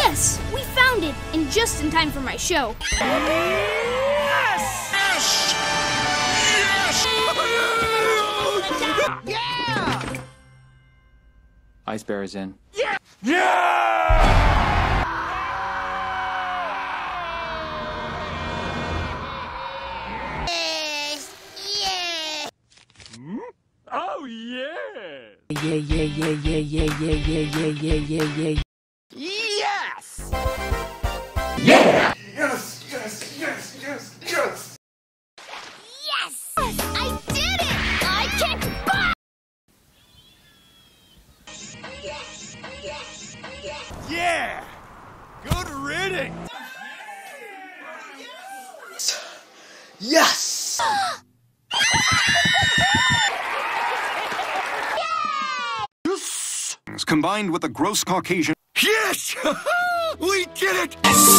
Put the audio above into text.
Yes! We found it, and just in time for my show. Yes! Yes! Yes! Yeah! Ice Bear is in. Yeah! Yeah! Oh, yeah! Yeah. Yes! Yeah! Yes! Yes! Yes! Yes! Yes! Yes! I did it! I kicked butt! Yeah! Good riddance! Yes! Combined with the gross Caucasian. Yes! We did it!